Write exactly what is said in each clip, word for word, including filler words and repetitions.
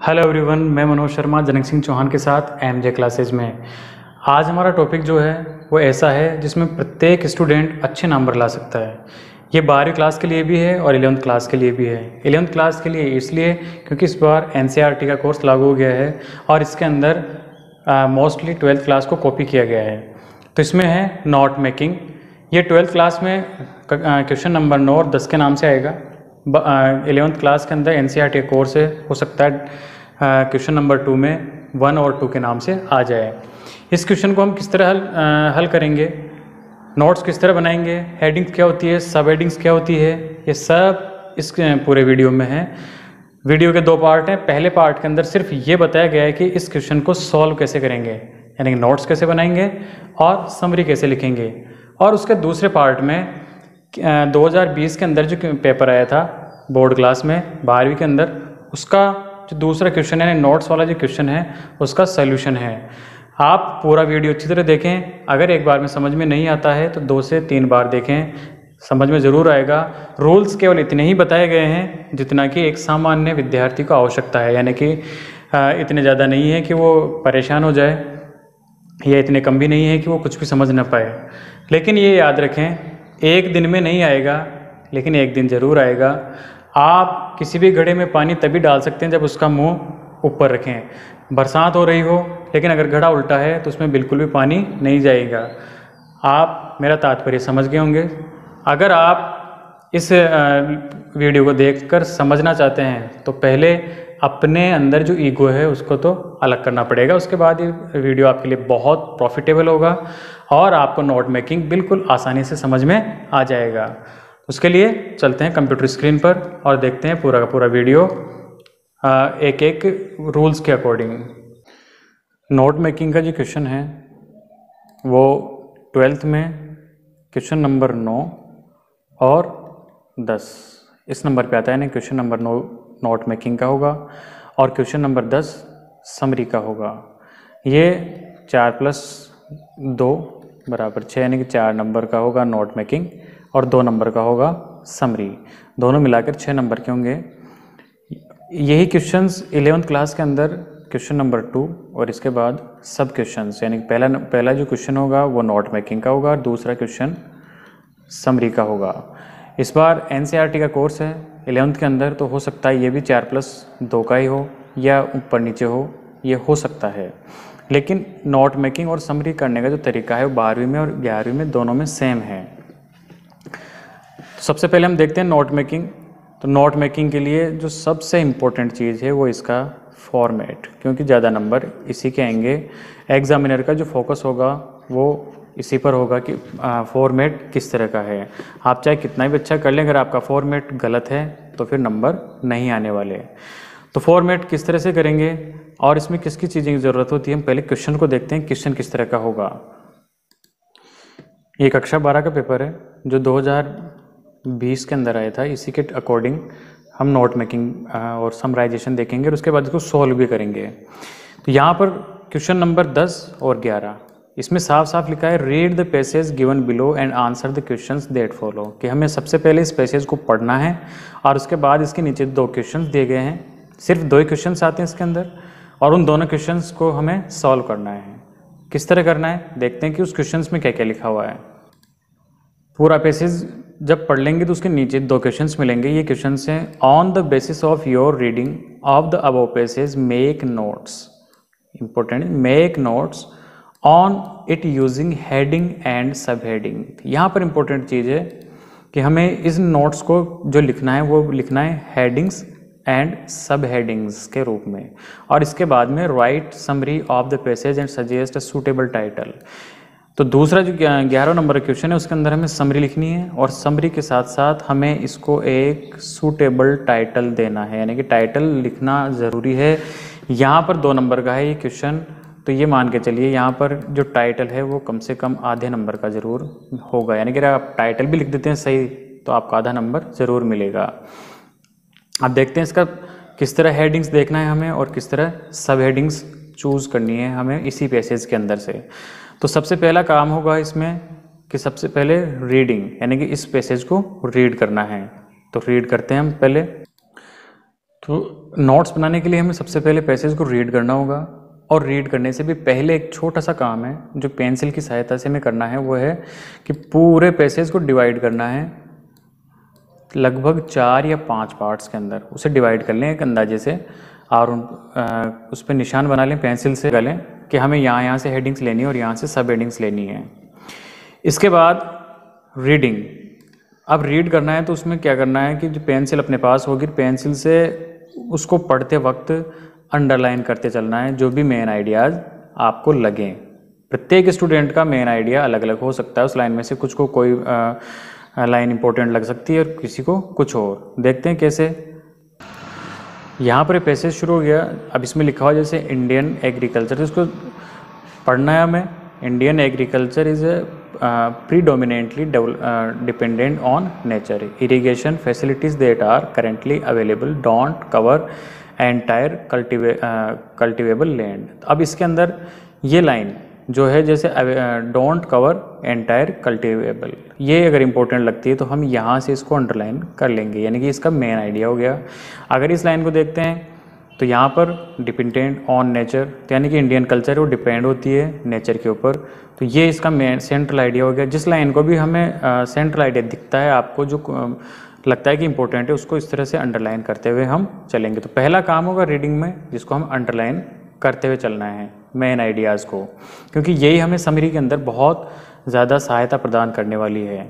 Hello everyone, मैं मनोज शर्मा जनक सिंह चौहान के साथ एम जे क्लासेज में। आज हमारा टॉपिक जो है वो ऐसा है जिसमें प्रत्येक स्टूडेंट अच्छे नंबर ला सकता है। ये बारहवीं क्लास के लिए भी है और इलेवंथ क्लास के लिए भी है। इलेवंथ क्लास के लिए इसलिए क्योंकि इस बार एन सी आर टी का कोर्स लागू हो गया है और इसके अंदर मोस्टली ट्वेल्थ क्लास को कॉपी किया गया है। तो इसमें है नोट मेकिंग। ये ट्वेल्थ क्लास में क्वेश्चन नंबर नौ और दस के नाम से आएगा। इलेवंथ क्लास के अंदर N C R T course है, हो सकता है क्वेश्चन नंबर टू में वन और टू के नाम से आ जाए। इस क्वेश्चन को हम किस तरह हल आ, हल करेंगे, नोट्स किस तरह बनाएंगे, हेडिंग्स क्या होती है, सब हेडिंग्स क्या होती है, ये सब इस पूरे वीडियो में है। वीडियो के दो पार्ट हैं। पहले पार्ट के अंदर सिर्फ ये बताया गया है कि इस क्वेश्चन को सॉल्व कैसे करेंगे, यानी कि नोट्स कैसे बनाएंगे और समरी कैसे लिखेंगे। और उसके दूसरे पार्ट में दो हज़ार बीस के अंदर जो पेपर आया था बोर्ड क्लास में बारहवीं के अंदर, उसका जो दूसरा क्वेश्चन है, नोट्स वाला जो क्वेश्चन है, उसका सॉल्यूशन है। आप पूरा वीडियो अच्छी तरह देखें। अगर एक बार में समझ में नहीं आता है तो दो से तीन बार देखें, समझ में ज़रूर आएगा। रूल्स केवल इतने ही बताए गए हैं जितना कि एक सामान्य विद्यार्थी को आवश्यकता है, यानी कि इतने ज़्यादा नहीं है कि वो परेशान हो जाए या इतने कम भी नहीं है कि वो कुछ भी समझ ना पाए। लेकिन ये याद रखें, एक दिन में नहीं आएगा, लेकिन एक दिन ज़रूर आएगा। आप किसी भी घड़े में पानी तभी डाल सकते हैं जब उसका मुंह ऊपर रखें। बरसात हो रही हो लेकिन अगर घड़ा उल्टा है तो उसमें बिल्कुल भी पानी नहीं जाएगा। आप मेरा तात्पर्य समझ गए होंगे। अगर आप इस वीडियो को देखकर समझना चाहते हैं तो पहले अपने अंदर जो ईगो है उसको तो अलग करना पड़ेगा। उसके बाद ये वीडियो आपके लिए बहुत प्रॉफिटेबल होगा और आपको नोट मेकिंग बिल्कुल आसानी से समझ में आ जाएगा। उसके लिए चलते हैं कंप्यूटर स्क्रीन पर और देखते हैं पूरा का पूरा वीडियो एक एक रूल्स के अकॉर्डिंग। नोट मेकिंग का जो क्वेश्चन है वो ट्वेल्थ में क्वेश्चन नंबर नौ और दस इस नंबर पे आता है। यानी क्वेश्चन नंबर नौ नोट मेकिंग का होगा और क्वेश्चन नंबर दस समरी का होगा। ये चार प्लस दो बराबर छः, यानी कि चार नंबर का होगा नोट मेकिंग और दो नंबर का होगा समरी। दोनों मिलाकर छः नंबर के होंगे। यही क्वेश्चंस इलेवंथ क्लास के अंदर क्वेश्चन नंबर टू और इसके बाद सब क्वेश्चंस, यानी पहला पहला जो क्वेश्चन होगा वो नोट मेकिंग का होगा और दूसरा क्वेश्चन समरी का होगा। इस बार एन सी आर टी का कोर्स है इलेवंथ के अंदर, तो हो सकता है ये भी चार प्लस दो का ही हो या ऊपर नीचे हो, ये हो सकता है। लेकिन नोट मेकिंग और समरी करने का जो तरीका है वो बारहवीं में और ग्यारहवीं में दोनों में सेम है। तो सबसे पहले हम देखते हैं नोट मेकिंग। तो नोट मेकिंग के लिए जो सबसे इम्पोर्टेंट चीज़ है वो इसका फॉर्मेट, क्योंकि ज़्यादा नंबर इसी के आएंगे। एग्जामिनर का जो फोकस होगा वो इसी पर होगा कि फॉर्मेट किस तरह का है। आप चाहे कितना भी अच्छा कर लें, अगर आपका फॉर्मेट गलत है तो फिर नंबर नहीं आने वाले। तो फॉर्मेट किस तरह से करेंगे और इसमें किसकी चीज़ें की ज़रूरत होती है, हम पहले क्वेश्चन को देखते हैं क्वेश्चन किस तरह का होगा। ये कक्षा बारह का पेपर है जो दो हज़ार बीस के अंदर आया था। इसी के अकॉर्डिंग हम नोट मेकिंग और समराइजेशन देखेंगे और उसके बाद इसको सॉल्व भी करेंगे। तो यहाँ पर क्वेश्चन नंबर दस और ग्यारह, इसमें साफ साफ लिखा है read the passage given below and answer the questions that follow, कि हमें सबसे पहले इस पैसेज को पढ़ना है और उसके बाद इसके नीचे दो क्वेश्चंस दिए गए हैं। सिर्फ दो ही क्वेश्चंस आते हैं इसके अंदर और उन दोनों क्वेश्चंस को हमें सॉल्व करना है। किस तरह करना है देखते हैं कि उस क्वेश्चंस में क्या क्या लिखा हुआ है। पूरा पैसेज जब पढ़ लेंगे तो उसके नीचे दो क्वेश्चंस मिलेंगे। ये क्वेश्चंस हैं, on the basis of your reading of the above passage make notes, important, make notes on it using heading and sub heading. यहाँ पर इंपॉर्टेंट चीज़ है कि हमें इस नोट्स को जो लिखना है वो लिखना है हेडिंग्स एंड सब हेडिंग्स के रूप में, और इसके बाद में write summary of the passage and suggest a suitable title. तो दूसरा जो ग्यारह नंबर का क्वेश्चन है उसके अंदर हमें समरी लिखनी है और समरी के साथ साथ हमें इसको एक सूटेबल टाइटल देना है, यानी कि टाइटल लिखना ज़रूरी है। यहाँ पर दो नंबर का है ये क्वेश्चन, तो ये मान के चलिए यहाँ पर जो टाइटल है वो कम से कम आधे नंबर का ज़रूर होगा, यानी कि अगर आप टाइटल भी लिख देते हैं सही तो आपको आधा नंबर ज़रूर मिलेगा। अब देखते हैं इसका किस तरह हेडिंग्स देखना है हमें और किस तरह सब हेडिंग्स चूज़ करनी है हमें इसी पैसेज के अंदर से। तो सबसे पहला काम होगा इसमें कि सबसे पहले रीडिंग, यानी कि इस पैसेज को रीड करना है। तो रीड करते हैं हम पहले। तो नोट्स बनाने के लिए हमें सबसे पहले पैसेज को रीड करना होगा, और रीड करने से भी पहले एक छोटा सा काम है जो पेंसिल की सहायता से हमें करना है, वो है कि पूरे पैसेज को डिवाइड करना है लगभग चार या पांच पार्ट्स के अंदर। उसे डिवाइड कर लें एक अंदाजे से, और उन आ, उस पर निशान बना लें पेंसिल से, कर लें कि हमें यहाँ यहाँ से हेडिंग्स लेनी है और यहाँ से सब हेडिंग्स लेनी है। इसके बाद रीडिंग, अब रीड करना है तो उसमें क्या करना है कि जो पेंसिल अपने पास होगी, पेंसिल से उसको पढ़ते वक्त अंडरलाइन करते चलना है जो भी मेन आइडियाज़ आपको लगें। प्रत्येक स्टूडेंट का मेन आइडिया अलग अलग हो सकता है, उस लाइन में से कुछ को कोई लाइन इंपॉर्टेंट लग सकती है और किसी को कुछ और। देखते हैं कैसे। यहाँ पर पैसेज शुरू हो गया। अब इसमें लिखा हुआ जैसे इंडियन एग्रीकल्चर, इसको पढ़ना है हमें। Indian agriculture is predominantly dependent on nature. Irrigation facilities that are currently available don't cover entire cultiva uh, cultivable land. अब इसके अंदर ये लाइन जो है जैसे डोंट कवर एंटायर कल्टिवेबल, ये अगर इम्पोर्टेंट लगती है तो हम यहाँ से इसको अंडरलाइन कर लेंगे, यानी कि इसका मेन आइडिया हो गया। अगर इस लाइन को देखते हैं तो यहाँ पर डिपेंडेंट ऑन नेचर, यानी कि इंडियन कल्चर वो डिपेंड होती है नेचर के ऊपर, तो ये इसका मेन सेंट्रल आइडिया हो गया। जिस लाइन को भी हमें सेंट्रल आइडिया दिखता है आपको, जो uh, लगता है कि इंपॉर्टेंट है, उसको इस तरह से अंडरलाइन करते हुए हम चलेंगे। तो पहला काम होगा रीडिंग में जिसको हम अंडरलाइन करते हुए चलना है मेन आइडियाज़ को, क्योंकि यही हमें समरी के अंदर बहुत ज़्यादा सहायता प्रदान करने वाली है।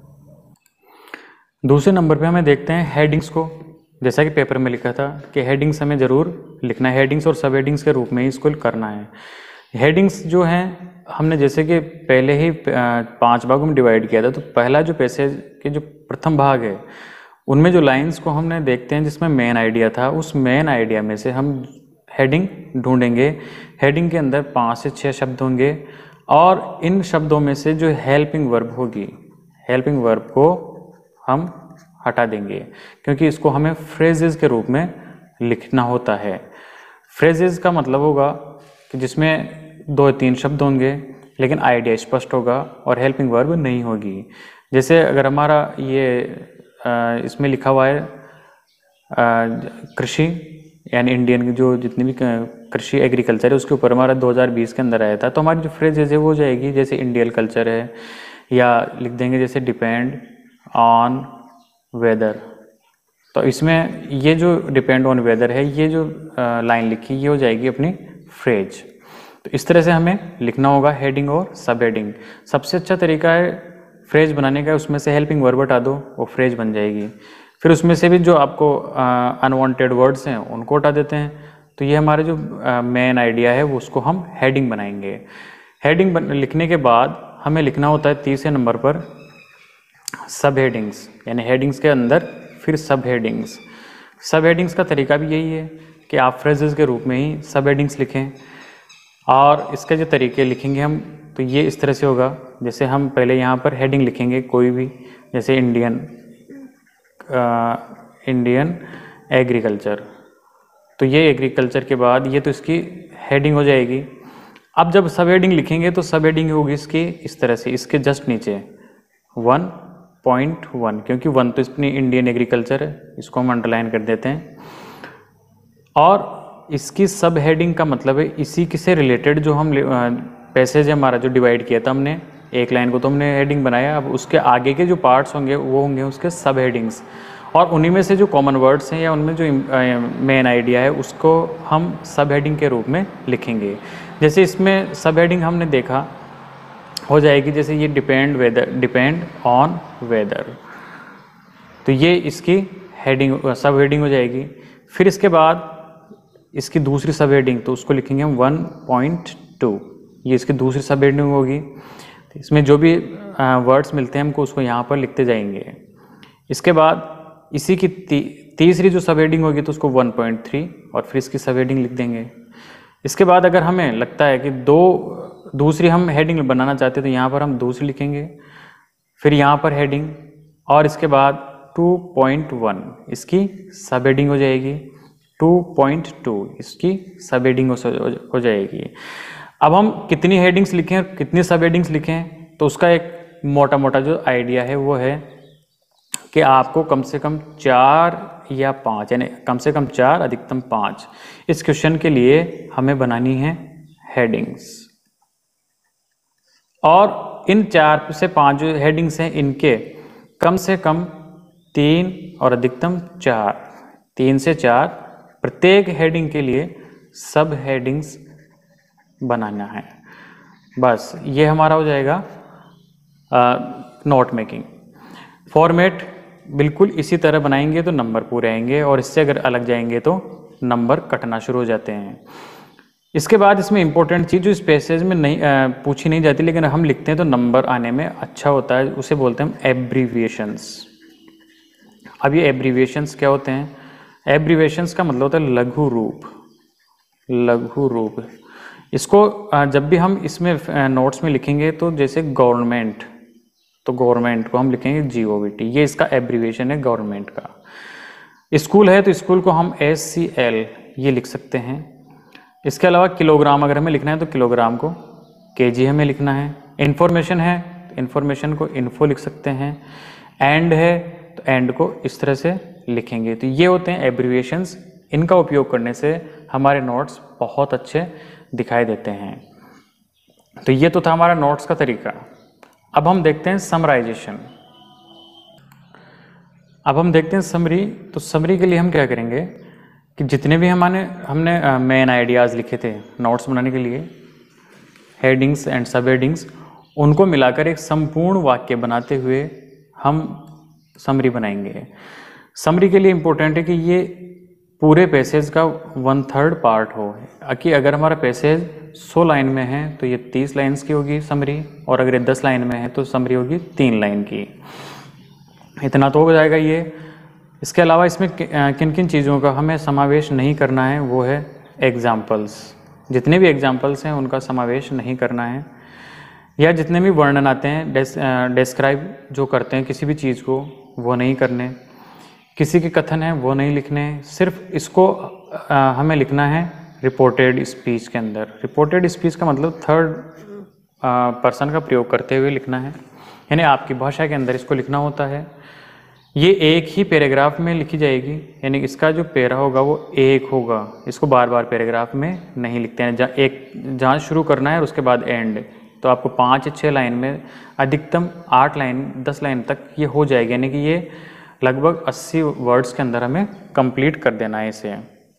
दूसरे नंबर पे हमें देखते हैं हेडिंग्स को। जैसा कि पेपर में लिखा था कि हेडिंग्स हमें ज़रूर लिखना है, हेडिंग्स और सब हेडिंग्स के रूप में ही इसको करना है। हेडिंग्स जो हैं हमने जैसे कि पहले ही पांच भागों में डिवाइड किया था, तो पहला जो पैसेज के जो प्रथम भाग है उनमें जो लाइंस को हमने देखते हैं जिसमें मेन आइडिया था, उस मेन आइडिया में से हम हेडिंग ढूंढेंगे। हेडिंग के अंदर पाँच से छः शब्द होंगे और इन शब्दों में से जो हेल्पिंग वर्ब होगी, हेल्पिंग वर्ब को हम हटा देंगे क्योंकि इसको हमें फ्रेजेस के रूप में लिखना होता है। फ्रेजेस का मतलब होगा कि जिसमें दो तीन शब्द होंगे लेकिन आइडिया स्पष्ट होगा और हेल्पिंग वर्ब नहीं होगी। जैसे अगर हमारा ये आ, इसमें लिखा हुआ है कृषि, यानी इंडियन की जो जितनी भी कृषि एग्रीकल्चर है उसके ऊपर हमारा दो हज़ार बीस के अंदर आया था, तो हमारी जो फ्रेजेस है वो हो जाएगी जैसे इंडियन कल्चर है, या लिख देंगे जैसे डिपेंड ऑन वेदर। तो इसमें ये जो डिपेंड ऑन वेदर है, ये जो लाइन लिखी ये हो जाएगी अपनी फ्रेज। तो इस तरह से हमें लिखना होगा हेडिंग और सब हेडिंग। सबसे अच्छा तरीका है फ्रेज बनाने का, उसमें से हेल्पिंग वर्ब हटा दो, वो फ्रेज बन जाएगी। फिर उसमें से भी जो आपको अनवांटेड वर्ड्स हैं उनको हटा देते हैं, तो ये हमारे जो मेन आइडिया है वो उसको हम हेडिंग बनाएंगे। हेडिंग बन, लिखने के बाद हमें लिखना होता है तीसरे नंबर पर सब हेडिंग्स, यानी हेडिंग्स के अंदर फिर सब हेडिंग्स। सब हेडिंग्स का तरीका भी यही है कि आप फ्रेजेस के रूप में ही सब हेडिंग्स लिखें, और इसके जो तरीके लिखेंगे हम तो ये इस तरह से होगा। जैसे हम पहले यहाँ पर हेडिंग लिखेंगे कोई भी, जैसे इंडियन इंडियन एग्रीकल्चर, तो ये एग्रीकल्चर के बाद ये तो इसकी हेडिंग हो जाएगी। अब जब सब हेडिंग लिखेंगे तो सब हेडिंग होगी इसकी इस तरह से, इसके जस्ट नीचे वन पॉइंट वन, क्योंकि वन तो इसमें इंडियन एग्रीकल्चर है, इसको हम अंडरलाइन कर देते हैं। और इसकी सब हेडिंग का मतलब है इसी से रिलेटेड जो हम पैसेज है हमारा जो डिवाइड किया था हमने, एक लाइन को तो हमने हेडिंग बनाया, अब उसके आगे के जो पार्ट्स होंगे वो होंगे उसके सब हेडिंग्स, और उन्हीं में से जो कॉमन वर्ड्स हैं या उनमें जो मेन आइडिया है उसको हम सब हेडिंग के रूप में लिखेंगे। जैसे इसमें सब हेडिंग हमने देखा हो जाएगी, जैसे ये depend weather, depend on weather, तो ये इसकी हेडिंग सब हेडिंग हो जाएगी। फिर इसके बाद इसकी दूसरी सब हेडिंग, तो उसको लिखेंगे हम वन पॉइंट टू, ये इसकी दूसरी सब हेडिंग होगी। इसमें जो भी वर्ड्स मिलते हैं हमको उसको यहाँ पर लिखते जाएंगे। इसके बाद इसी की ती, तीसरी जो सब हेडिंग होगी तो उसको वन पॉइंट थ्री, और फिर इसकी सब हेडिंग लिख देंगे। इसके बाद अगर हमें लगता है कि दो दूसरी हम हेडिंग बनाना चाहते हैं तो यहाँ पर हम दूसरी लिखेंगे, फिर यहाँ पर हेडिंग, और इसके बाद टू पॉइंट वन इसकी सब हेडिंग हो जाएगी, टू पॉइंट टू इसकी सब हेडिंग हो जाएगी। अब हम कितनी हेडिंग्स लिखें और कितनी सब हेडिंग्स लिखें, तो उसका एक मोटा मोटा जो आइडिया है वो है कि आपको कम से कम चार या पाँच, यानी कम से कम चार अधिकतम पाँच। इस क्वेश्चन के लिए हमें बनानी है हेडिंग्स, और इन चार से पाँच जो हेडिंग्स हैं इनके कम से कम तीन और अधिकतम चार, तीन से चार प्रत्येक हेडिंग के लिए सब हेडिंग्स बनाना है। बस ये हमारा हो जाएगा नोट मेकिंग। फॉर्मेट बिल्कुल इसी तरह बनाएंगे तो नंबर पूरे आएंगे, और इससे अगर अलग जाएंगे तो नंबर कटना शुरू हो जाते हैं। इसके बाद इसमें इंपॉर्टेंट चीज़ जो इस पैसेज में नहीं आ, पूछी नहीं जाती लेकिन हम लिखते हैं तो नंबर आने में अच्छा होता है, उसे बोलते हैं हम एब्रीविएशंस। अब ये एब्रीविएशंस क्या होते हैं? एब्रीविएशंस का मतलब होता है लघु रूप, लघु रूप। इसको जब भी हम इसमें नोट्स में लिखेंगे तो जैसे गवर्नमेंट, तो गवर्नमेंट को हम लिखेंगे जी ओ वी टी, ये इसका एब्रीविएशन है गवर्नमेंट का। स्कूल है तो स्कूल को हम एस सी एल ये लिख सकते हैं। इसके अलावा किलोग्राम अगर हमें लिखना है तो किलोग्राम को के जी हमें लिखना है। इन्फॉर्मेशन है तो इन्फॉर्मेशन को इन्फो लिख सकते हैं। एंड है तो एंड को इस तरह से लिखेंगे। तो ये होते हैं एब्रीविएशंस, इनका उपयोग करने से हमारे नोट्स बहुत अच्छे दिखाई देते हैं। तो ये तो था हमारा नोट्स का तरीका। अब हम देखते हैं समराइजेशन। अब हम देखते हैं समरी। तो समरी के लिए हम क्या करेंगे कि जितने भी हमारे हमने मेन आइडियाज़ लिखे थे नोट्स बनाने के लिए, हेडिंग्स एंड सब हेडिंग्स, उनको मिलाकर एक संपूर्ण वाक्य बनाते हुए हम समरी बनाएंगे। समरी के लिए इम्पोर्टेंट है कि ये पूरे पैसेज का वन थर्ड पार्ट हो, कि अगर हमारा पैसेज सौ लाइन में है तो ये तीस लाइन्स की होगी समरी, और अगर ये दस लाइन में है तो समरी होगी तीन लाइन की। इतना तो हो जाएगा ये। इसके अलावा इसमें किन किन चीज़ों का हमें समावेश नहीं करना है वो है एग्जाम्पल्स। जितने भी एग्जाम्पल्स हैं उनका समावेश नहीं करना है, या जितने भी वर्णन आते हैं डेस, डिस्क्राइब जो करते हैं किसी भी चीज़ को वो नहीं करने, किसी के कथन है वो नहीं लिखने। सिर्फ इसको आ, हमें लिखना है रिपोर्टेड स्पीच के अंदर। रिपोर्टेड स्पीच का मतलब थर्ड पर्सन का प्रयोग करते हुए लिखना है, यानी आपकी भाषा के अंदर इसको लिखना होता है। ये एक ही पैराग्राफ में लिखी जाएगी, यानी इसका जो पैरा होगा वो एक होगा, इसको बार बार पैराग्राफ में नहीं लिखते हैं। जहाँ एक जहाँ शुरू करना है और उसके बाद एंड, तो आपको पाँच छः लाइन में अधिकतम आठ लाइन दस लाइन तक ये हो जाएगी, यानी कि ये लगभग अस्सी वर्ड्स के अंदर हमें कंप्लीट कर देना है इसे।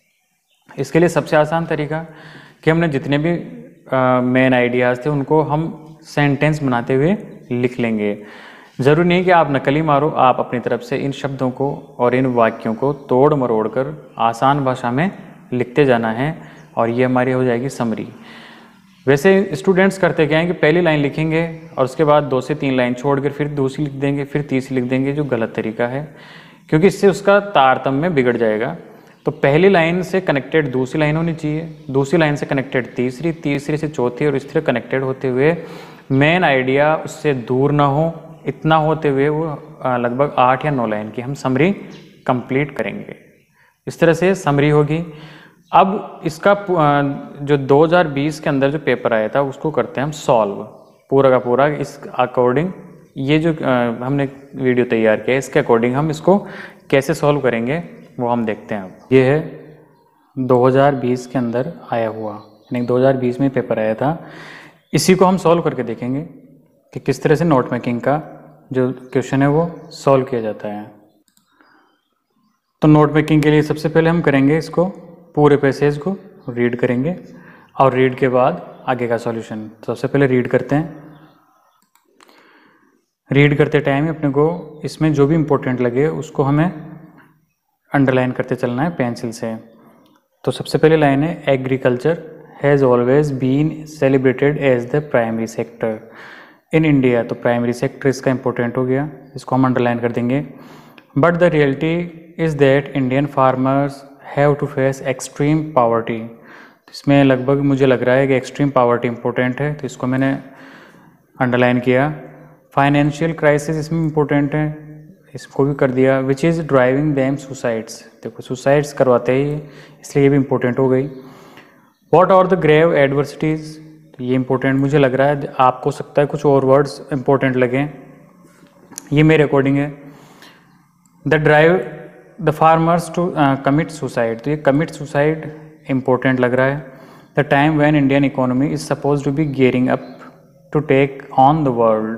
इसके लिए सबसे आसान तरीका कि हमने जितने भी मेन आइडियाज़ थे उनको हम सेंटेंस बनाते हुए लिख लेंगे। ज़रूरी नहीं कि आप नकली मारो, आप अपनी तरफ से इन शब्दों को और इन वाक्यों को तोड़ मरोड़ कर आसान भाषा में लिखते जाना है, और ये हमारी हो जाएगी समरी। वैसे स्टूडेंट्स करते क्या हैं कि पहली लाइन लिखेंगे और उसके बाद दो से तीन लाइन छोड़कर फिर दूसरी लिख देंगे, फिर तीसरी लिख देंगे, जो गलत तरीका है, क्योंकि इससे उसका तारतम्य बिगड़ जाएगा। तो पहली लाइन से कनेक्टेड दूसरी लाइन होनी चाहिए, दूसरी लाइन से कनेक्टेड तीसरी, तीसरी से चौथी, और इस तरह कनेक्टेड होते हुए मेन आइडिया उससे दूर ना हो, इतना होते हुए वो लगभग आठ या नौ लाइन की हम समरी कंप्लीट करेंगे। इस तरह से समरी होगी। अब इसका जो दो हज़ार बीस के अंदर जो पेपर आया था उसको करते हैं हम सॉल्व, पूरा का पूरा इस अकॉर्डिंग। ये जो हमने वीडियो तैयार किया है इसके अकॉर्डिंग हम इसको कैसे सॉल्व करेंगे वो हम देखते हैं। अब ये है दो हज़ार बीस के अंदर आया हुआ, यानी दो हज़ार बीस में पेपर आया था, इसी को हम सॉल्व करके देखेंगे कि किस तरह से नोट मेकिंग का जो क्वेश्चन है वो सॉल्व किया जाता है। तो नोट मेकिंग के लिए सबसे पहले हम करेंगे इसको पूरे पैसेज को रीड करेंगे, और रीड के बाद आगे का सॉल्यूशन। सबसे पहले रीड करते हैं। रीड करते टाइम अपने को इसमें जो भी इम्पोर्टेंट लगे उसको हमें अंडरलाइन करते चलना है पेंसिल से। तो सबसे पहले लाइन है, agriculture has always been celebrated as the primary sector in India. तो प्राइमरी सेक्टर इसका इम्पोर्टेंट हो गया, इसको हम अंडरलाइन कर देंगे। But the reality is that Indian farmers have to face extreme poverty. इसमें लगभग मुझे लग रहा है कि एक्सट्रीम पावर्टी इंपॉर्टेंट है, तो इसको मैंने अंडरलाइन किया। फाइनेंशियल क्राइसिस इसमें इम्पोर्टेंट है, इसको भी कर दिया। Which is driving them suicides, देखो सुसाइड्स करवाते ही, इसलिए ये भी इम्पोर्टेंट हो गई। What are the grave adversities, ये इम्पोर्टेंट मुझे लग रहा है, आपको सकता है कुछ और वर्ड्स इम्पोर्टेंट लगें, ये मेरे अकॉर्डिंग है। The drive the farmers to commit suicide, तो ये कमिट सुसाइड इम्पोर्टेंट लग रहा है। The time when Indian economy is suppose to be gearing up to take on the world.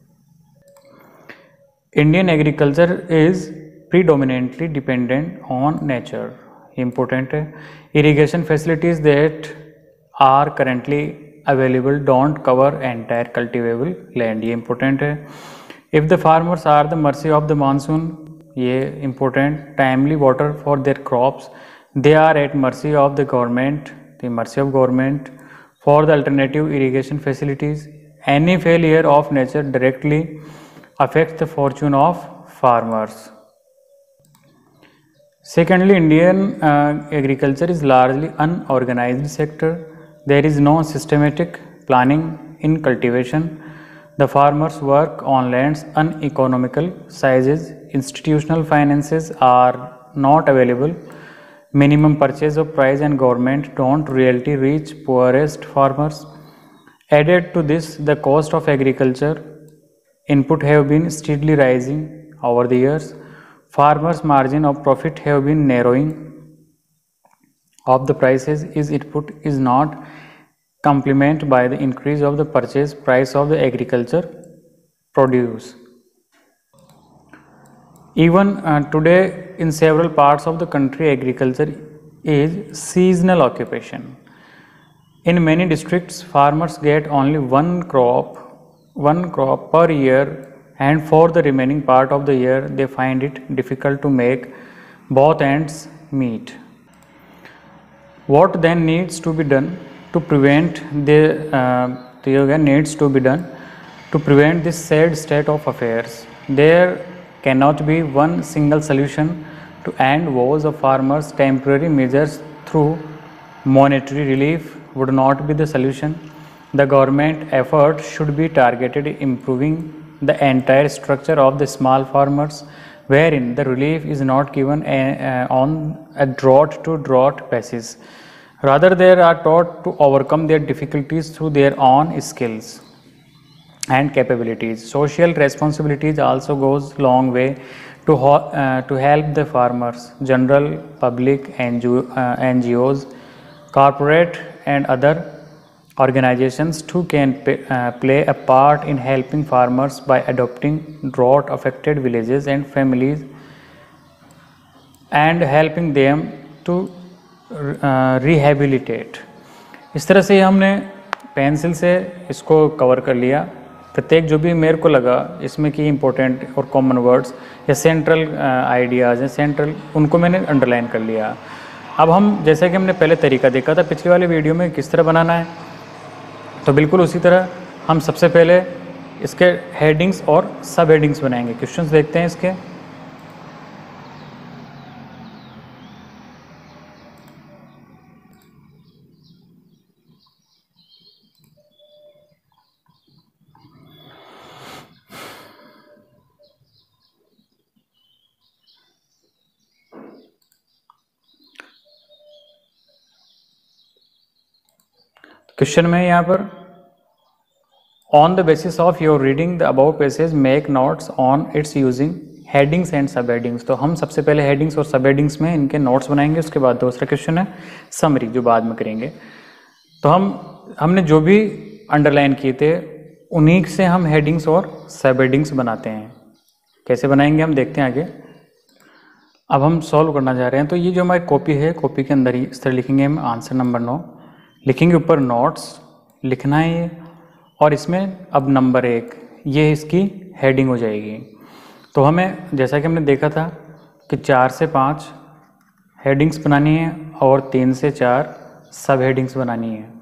Indian agriculture is predominantly dependent on nature, important है। Irrigation facilities that are currently available don't cover entire cultivable land, ये important है। If the farmers are the mercy of the monsoon, ये important. Timely water for their crops, they are at mercy of the government, the mercy of government. For the alternative irrigation facilities, any failure of nature directly affects the fortune of farmers. Secondly, Indian uh, agriculture is largely unorganized sector. There is no systematic planning in cultivation. The farmers work on lands uneconomical sizes. Institutional finances are not available. Minimum purchase of price and government don't really reach poorest farmers. Added to this, the cost of agriculture input have been steadily rising over the years. Farmers' margin of profit have been narrowing of the prices is input is not complemented by the increase of the purchase price of the agriculture produce. Even uh, today in several parts of the country, agriculture is seasonal occupation. In many districts, farmers get only one crop one crop per year, and for the remaining part of the year they find it difficult to make both ends meet. What then needs to be done to prevent the uh, needs to be done to prevent this sad state of affairs? There cannot be one single solution to end woes of farmers. Temporary measures through monetary relief would not be the solution. The government effort should be targeted improving the entire structure of the small farmers, wherein the relief is not given a, a, on a drought to drought basis. Rather, they are taught to overcome their difficulties through their own skills and capabilities. Social responsibilities also goes long way to uh, to help the farmers. General public N G O, uh, N G Os, corporate and other organizations too can pay, uh, play a part in helping farmers by adopting drought affected villages and families and helping them to uh, rehabilitate. इस तरह से हमने pencil से इसको cover कर लिया। प्रत्येक जो भी मेरे को लगा इसमें की इम्पोर्टेंट और कॉमन वर्ड्स या सेंट्रल आइडियाज़ हैं, सेंट्रल, उनको मैंने अंडरलाइन कर लिया। अब हम जैसे कि हमने पहले तरीका देखा था पिछले वाले वीडियो में किस तरह बनाना है, तो बिल्कुल उसी तरह हम सबसे पहले इसके हेडिंग्स और सब हेडिंग्स बनाएंगे। क्वेश्चंस देखते हैं इसके। क्वेश्चन में यहाँ पर on the basis of your reading the above passage make notes on its using headings and sub headings. तो हम सबसे पहले हेडिंग्स और सब हेडिंग्स में इनके नोट्स बनाएंगे। उसके बाद दूसरा क्वेश्चन है समरी, जो बाद में करेंगे। तो हम हमने जो भी अंडरलाइन किए थे उन्हीं से हम हेडिंग्स और सब हेडिंग्स बनाते हैं। कैसे बनाएंगे हम देखते हैं आगे। अब हम सॉल्व करना चाह रहे हैं। तो ये जो हमारी कॉपी है, कॉपी के अंदर ही इस तरह लिखेंगे हम आंसर नंबर नौ, लिखेंगे ऊपर नोट्स लिखना है ये, और इसमें अब नंबर एक ये इसकी हेडिंग हो जाएगी। तो हमें जैसा कि हमने देखा था कि चार से पाँच हेडिंग्स बनानी है और तीन से चार सब हेडिंग्स बनानी है।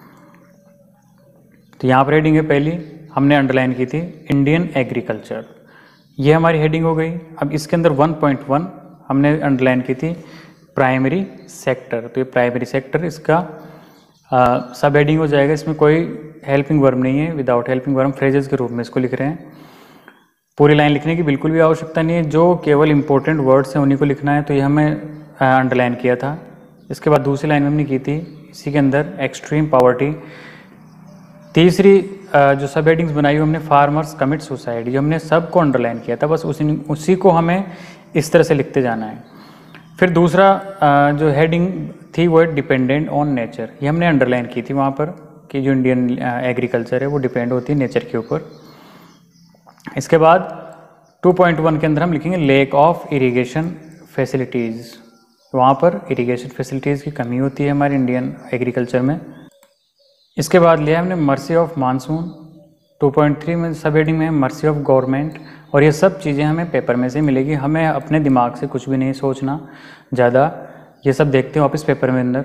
तो यहाँ पर हेडिंग है पहली, हमने अंडरलाइन की थी इंडियन एग्रीकल्चर, ये हमारी हेडिंग हो गई। अब इसके अंदर वन पॉइंट वन हमने अंडरलाइन की थी प्राइमरी सेक्टर, तो ये प्राइमरी सेक्टर इसका Uh, सब हेडिंग हो जाएगा। इसमें कोई हेल्पिंग वर्ब नहीं है, विदाउट हेल्पिंग वर्ब फ्रेजेस के रूप में इसको लिख रहे हैं। पूरी लाइन लिखने की बिल्कुल भी आवश्यकता नहीं है, जो केवल इंपॉर्टेंट वर्ड्स हैं उन्हीं को लिखना है। तो ये हमें अंडरलाइन किया था। इसके बाद दूसरी लाइन हमने की थी इसी के अंदर एक्सट्रीम पॉवर्टी। तीसरी uh, जो सब हेडिंग्स बनाई हमने फार्मर्स कमिट सुसाइड, ये हमने सबको अंडरलाइन किया था। बस उसी उसी को हमें इस तरह से लिखते जाना है। फिर दूसरा जो हेडिंग थी वो है डिपेंडेंट ऑन नेचर, ये हमने अंडरलाइन की थी वहाँ पर कि जो इंडियन एग्रीकल्चर है वो डिपेंड होती है नेचर के ऊपर। इसके बाद टू पॉइंट वन के अंदर हम लिखेंगे लेक ऑफ इरिगेशन फैसिलिटीज़, वहाँ पर इरिगेशन फैसिलिटीज़ की कमी होती है हमारे इंडियन एग्रीकल्चर में। इसके बाद लिया हमने mercy of monsoon, two point three में सब हेडिंग में मर्सी ऑफ गवर्नमेंट, और ये सब चीज़ें हमें पेपर में से मिलेगी, हमें अपने दिमाग से कुछ भी नहीं सोचना ज़्यादा, ये सब देखते हैं वापस पेपर में अंदर।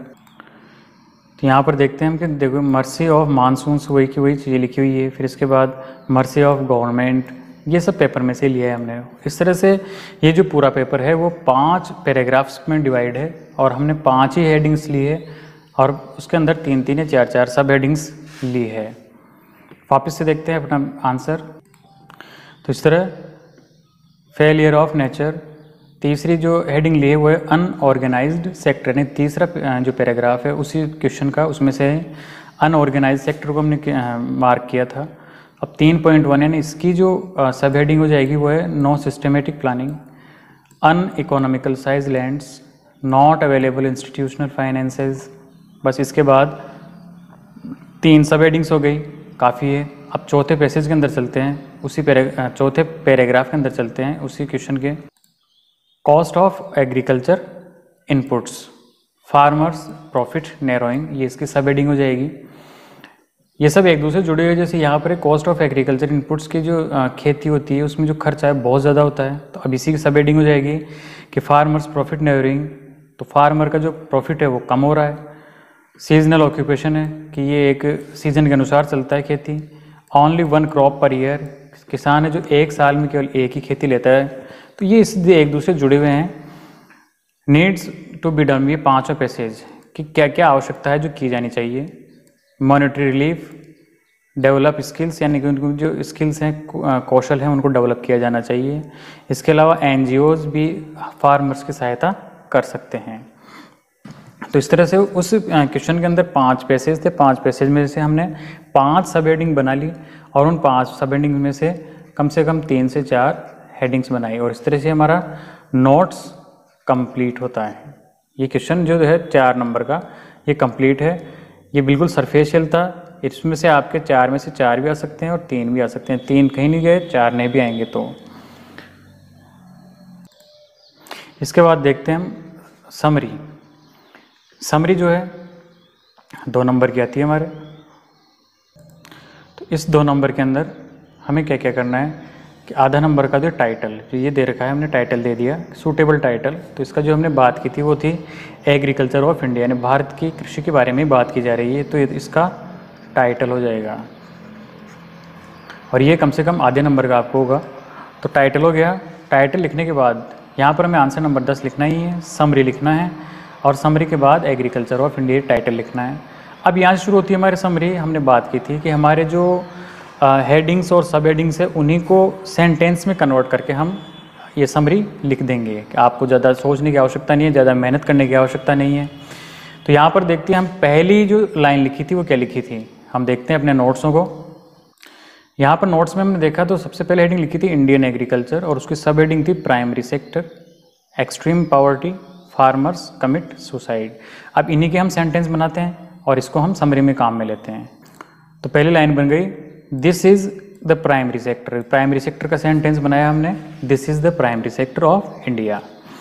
तो यहाँ पर देखते हैं हम कि देखो मर्सी ऑफ मानसून वही की वही चीज़ें लिखी हुई है, फिर इसके बाद मर्सी ऑफ गवर्नमेंट, ये सब पेपर में से लिया है हमने। इस तरह से ये जो पूरा पेपर है वो पांच पैराग्राफ्स में डिवाइड है और हमने पांच ही हेडिंग्स ली है और उसके अंदर तीन तीन या चार चार सब हेडिंग्स ली है। वापस से देखते हैं अपना आंसर। तो इस तरह फेलियर ऑफ नेचर, तीसरी जो हेडिंग ली है वो है अनऑर्गेनाइज्ड सेक्टर, ने तीसरा जो पैराग्राफ है उसी क्वेश्चन का उसमें से अनऑर्गेनाइज्ड सेक्टर को हमने मार्क किया था। अब तीन पॉइंट वन है, इसकी जो सब हेडिंग हो जाएगी वो है no systematic planning, uneconomical size lands, not available institutional finances. बस इसके बाद तीन सब हेडिंग्स हो गई, काफ़ी है। अब चौथे पैसेज के अंदर चलते हैं, उसी पैरा चौथे पैराग्राफ के अंदर चलते हैं उसी क्वेश्चन के। Cost of agriculture inputs, farmers profit narrowing, ये इसकी सब हेडिंग हो जाएगी। ये सब एक दूसरे जुड़े हुए, जैसे यहाँ पर कॉस्ट ऑफ एग्रीकल्चर इनपुट्स की जो खेती होती है उसमें जो खर्चा है बहुत ज़्यादा होता है, तो अब इसी की सब हेडिंग हो जाएगी कि फार्मर्स प्रॉफिट नैरोइंग, तो फार्मर का जो प्रॉफिट है वो कम हो रहा है। सीजनल ऑक्यूपेशन है कि ये एक सीज़न के अनुसार चलता है खेती। Only one crop per year, किसान है जो एक साल में केवल एक ही खेती लेता है, तो ये इसलिए एक दूसरे जुड़े हुए हैं। नीड्स टू बी डन, ये पांचों पैसेज कि क्या क्या आवश्यकता है जो की जानी चाहिए। मॉनेटरी रिलीफ, डेवलप स्किल्स, यानी कि उनको जो स्किल्स हैं कौशल हैं उनको डेवलप किया जाना चाहिए। इसके अलावा एनजीओज भी फार्मर्स की सहायता कर सकते हैं। तो इस तरह से उस क्वेश्चन के अंदर पांच पैसेज थे, पांच पैसेज में से हमने पांच सब हेडिंग बना ली और उन पांच सब हेडिंग में से कम से कम तीन से चार हेडिंग्स बनाई और इस तरह से हमारा नोट्स कंप्लीट होता है। ये क्वेश्चन जो है चार नंबर का ये कंप्लीट है। ये बिल्कुल सरफेशियल था, इसमें से आपके चार में से चार भी आ सकते हैं और तीन भी आ सकते हैं, तीन कहीं नहीं गए, चार नहीं भी आएंगे। तो इसके बाद देखते हैं हम समरी। समरी जो है दो नंबर की आती है हमारे। तो इस दो नंबर के अंदर हमें क्या क्या करना है कि आधा नंबर का जो टाइटल जो ये दे रखा है, हमने टाइटल दे दिया सूटेबल टाइटल। तो इसका जो हमने बात की थी वो थी एग्रीकल्चर ऑफ इंडिया, यानी भारत की कृषि के बारे में बात की जा रही है, तो इसका टाइटल हो जाएगा और ये कम से कम आधे नंबर का आपको होगा। तो टाइटल हो गया। टाइटल लिखने के बाद यहाँ पर हमें आंसर नंबर दस लिखना ही है, समरी लिखना है और समरी के बाद एग्रीकल्चर ऑफ इंडिया टाइटल लिखना है। अब यहाँ से शुरू होती है हमारी समरी। हमने बात की थी कि हमारे जो हेडिंग्स और सब हेडिंग्स है उन्हीं को सेंटेंस में कन्वर्ट करके हम ये समरी लिख देंगे कि आपको ज़्यादा सोचने की आवश्यकता नहीं है, ज़्यादा मेहनत करने की आवश्यकता नहीं है। तो यहाँ पर देखते हैं हम पहली जो लाइन लिखी थी वो क्या लिखी थी, हम देखते हैं अपने नोट्सों को। यहाँ पर नोट्स में हमने देखा तो सबसे पहले हेडिंग लिखी थी इंडियन एग्रीकल्चर और उसकी सब हेडिंग थी primary sector, extreme poverty, farmers commit suicide. अब इन्हीं के हम सेंटेंस बनाते हैं और इसको हम समरी में काम में लेते हैं। तो पहली लाइन बन गई this is the primary sector, primary sector का सेंटेंस बनाया हमने, this is the primary sector of India.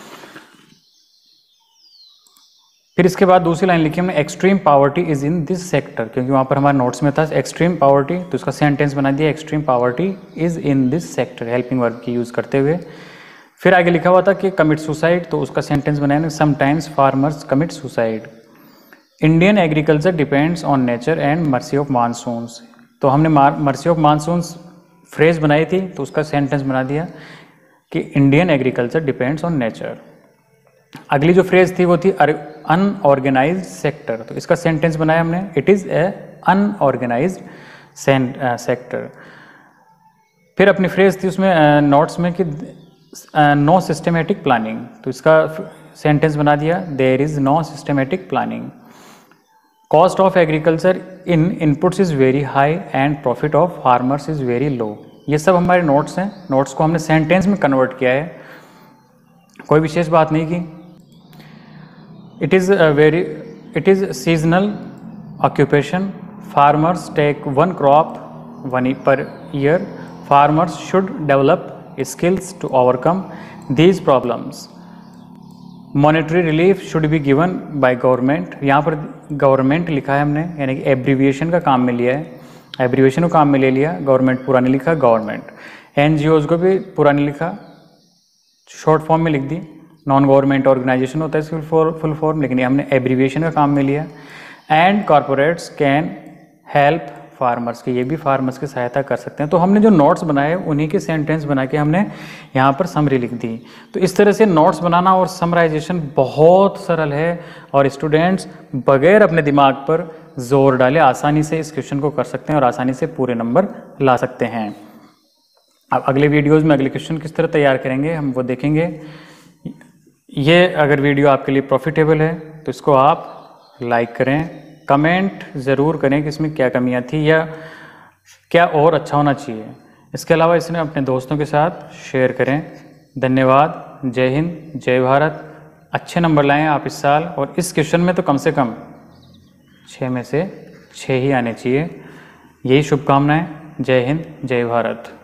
फिर इसके बाद दूसरी लाइन लिखी हमने extreme poverty is in this sector, क्योंकि वहाँ पर हमारे नोट्स में था एक्सट्रीम पावर्टी, तो इसका सेंटेंस बना दिया extreme poverty is in this sector, helping verb की यूज़ करते हुए। फिर आगे लिखा हुआ था कि कमिट सुसाइड, तो उसका सेंटेंस बनाया sometimes farmers commit suicide. Indian agriculture depends on nature and mercy of monsoons, तो हमने मर्सी ऑफ मानसून्स फ्रेज बनाई थी तो उसका सेंटेंस बना दिया कि Indian agriculture depends on nature. अगली जो फ्रेज थी वो थी अनऑर्गेनाइज्ड सेक्टर, तो इसका सेंटेंस बनाया हमने it is a unorganized sector. फिर अपनी फ्रेज थी उसमें नोट्स में कि नो सिस्टमेटिक प्लानिंग, तो इसका सेंटेंस बना दिया there is no systematic planning. Cost of agriculture in inputs is very high and profit of farmers is very low. ये सब हमारे नोट्स हैं, नोट्स को हमने सेंटेंस में कन्वर्ट किया है। कोई विशेष बात नहीं की। It is very it is seasonal occupation. Farmers take one crop one per year. Farmers should develop skills to overcome these problems. Monetary relief should be given by government। यहाँ पर government लिखा है हमने, यानी कि एब्रीविएशन का काम में लिया है, एब्रीविएशन को काम में ले लिया। गवर्नमेंट पूरा नहीं लिखा, गवर्नमेंट। एनजीओज को भी पूरा नहीं लिखा, शॉर्ट फॉर्म में लिख दी। नॉन गवर्नमेंट ऑर्गेनाइजेशन होता है फुल फॉर्म फुल फॉर्म, लेकिन हमने एब्रीविएशन का काम में लिया। And corporates can help farmers की, ये भी फार्मर्स की सहायता कर सकते हैं। तो हमने जो नोट्स बनाए उन्हीं के सेंटेंस बना के हमने यहाँ पर समरी लिख दी। तो इस तरह से नोट्स बनाना और समराइजेशन बहुत सरल है और स्टूडेंट्स बगैर अपने दिमाग पर जोर डाले आसानी से इस क्वेश्चन को कर सकते हैं और आसानी से पूरे नंबर ला सकते हैं। अब अगले वीडियोज़ में अगले क्वेश्चन किस तरह तैयार करेंगे हम वो देखेंगे। ये अगर वीडियो आपके लिए प्रॉफिटेबल है तो इसको आप लाइक करें, कमेंट ज़रूर करें कि इसमें क्या कमियां थी या क्या और अच्छा होना चाहिए। इसके अलावा इसने अपने दोस्तों के साथ शेयर करें। धन्यवाद। जय हिंद, जय भारत। अच्छे नंबर लाएं आप इस साल, और इस क्वेश्चन में तो कम से कम छः में से छः ही आने चाहिए। यही शुभकामनाएं। जय हिंद, जय भारत।